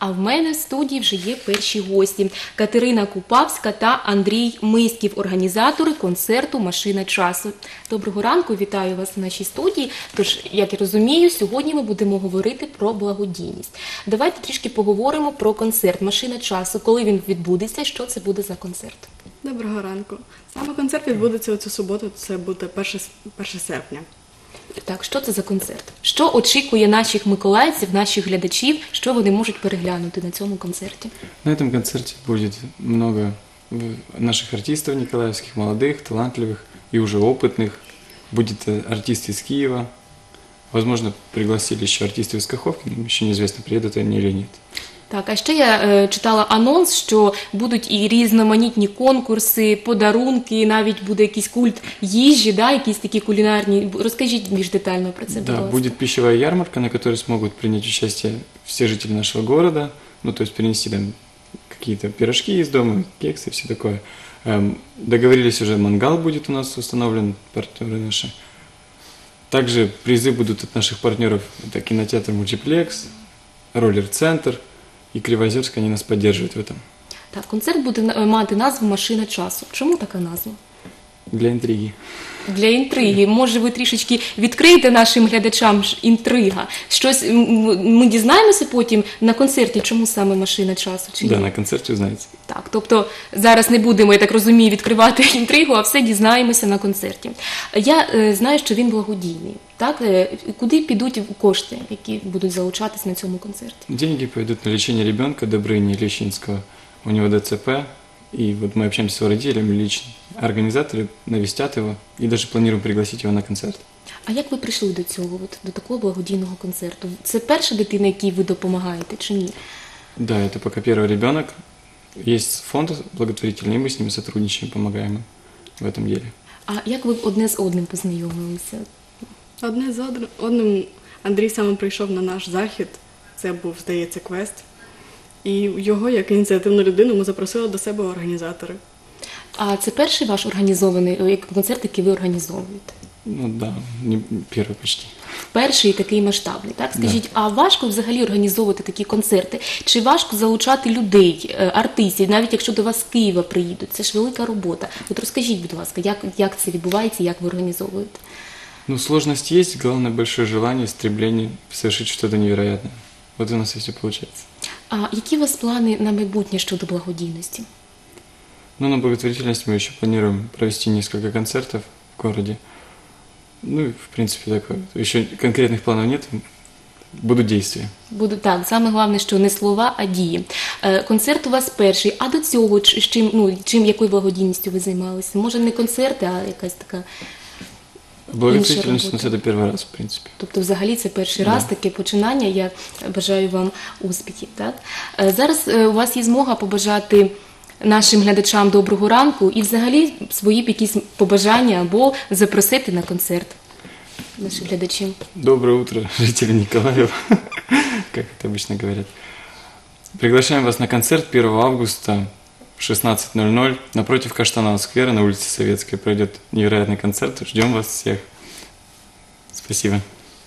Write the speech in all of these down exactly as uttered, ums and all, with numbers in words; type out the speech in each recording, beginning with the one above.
А в мене в студії вже є перші гості – Катерина Купавська та Андрій Миськів, організатори концерту «Машина часу». Доброго ранку, вітаю вас в нашій студії. Тож, як я розумію, сьогодні ми будемо говорити про благодійність. Давайте трішки поговоримо про концерт «Машина часу». Коли він відбудеться, що це буде за концерт? Доброго ранку. Саме концерт відбудеться у цю суботу, це буде перше серпня. Так, що це за концерт? Що очікує наших миколаївців, наших глядачів, що вони можуть переглянути на цьому концерті? На этом концерте будет много наших артистов николаевских, молодых, талантливых и уже опытных. Будет артист из Киева. Возможно, пригласили еще артистов из Каховки, но еще неизвестно, приедут они или нет. Так, а ще я е, читала анонс, що будуть і різноманітні конкурси, подарунки, навіть буде якийсь культ їжі, да, якісь такі кулінарні. Розкажіть більш детально про це, будь Да, ласка. будет пищевая ярмарка, на которой смогут принять участие все жители нашего города, ну, то есть принести там какие-то пирожки из дома, кексы, все такое. Эм, договорились уже, мангал будет у нас установлен, партнеры наши. Также призы будут от наших партнеров, это кинотеатр «Мультиплекс», роллер-центр и Кривозерск, они нас поддерживают в этом. Так, концерт буде на- мати назву «Машина часу». Чому така назва? Для интриги. Для інтриги. Може, ви трішечки відкриєте нашим глядачам ж інтрига? Щось м, м, ми дізнаємося потім на концерті, чому саме «Машина часу»? Чи Да, ні? на концерте узнаете. Так, тобто зараз не будемо, я так розумію, відкривати інтригу, а все дізнаємося на концерті. Я е, знаю, що він благодійний. Так, Е, куди підуть кошти, які будуть залучатись на цьому концерті? Деньги пойдут на лечение ребенка Добрыни Лещинского. У него ДЦП, и вот мы общаемся с его родителями лично. Организаторы навестят его и даже планируем пригласить его на концерт. А як ви прийшли до цього, от, до такого благодійного концерту? Це перша дитина, якій ви допомагаєте, чи ні? Да, это пока первый ребенок. Есть фонд благотворительный, и мы с ними сотрудничаем, помогаем им в этом деле. А як ви одне з одним познайомилися? Одне з одр- одним Андрій саме прийшов на наш захід, це був, здається, квест. І його, як ініціативну людину, ми запросили до себе організатори. А це перший ваш організований е, концерт, який ви організовуєте? Ну да, не первый почти. Перший такий масштабний, так? Скажіть, а важко взагалі організовувати такі концерти? Чи важко залучати людей, е, артистів, навіть якщо до вас з Києва приїдуть? Це ж велика робота. От розкажіть, будь ласка, як, як це відбувається, як ви організовуєте? Ну, сложность есть, главное большое желание, стремление совершить что-то невероятное. Вот у нас и все получается. А які у вас плани на майбутнє щодо благодійності? Ну, на благотворительность мы еще планируем провести несколько концертов в городе. Ну, и, в принципе, такое. Еще конкретных планов нет, будут действия. Буду так, саме головне, що не слова, а дії. Е, концерт у вас перший, а до цього ч- з чим, ну, чим, якою благодійністю ви займалися? Може, не концерти, а якась така. Благотворительность у нас работа. это первый раз, в принципе. Тобто, взагалі, це перший Да. раз таке починання. Я бажаю вам успіхів. Так? Е, Зараз е, у вас є змога побажати нашим глядачам доброго ранку і взагалі свої б якісь побажання або запросити на концерт наших глядачів. Доброе утро, жители Николаева, как это обычно говорят. Приглашаем вас на концерт первого августа в шестнадцать ноль ноль напротив Каштанова сквера на улице Советской. Пройдет невероятный концерт. Ждем вас всех. Спасибо.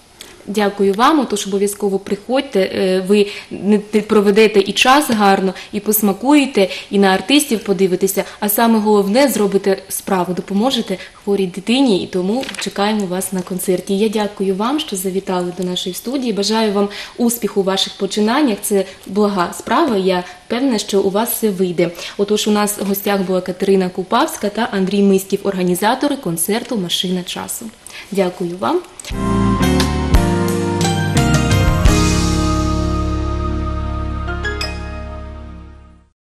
Дякую вам, отож обов'язково приходьте, е, ви не- те- проведете і час гарно, і посмакуєте, і на артистів подивитеся, а саме головне зробите справу, допоможете хворій дитині, і тому чекаємо вас на концерті. Я дякую вам, що завітали до нашої студії, бажаю вам успіху у ваших починаннях, це блага справа, я певна, що у вас все вийде. Отож у нас в гостях була Катерина Купавська та Андрій Миськів, організатори концерту «Машина часу». Дякую вам.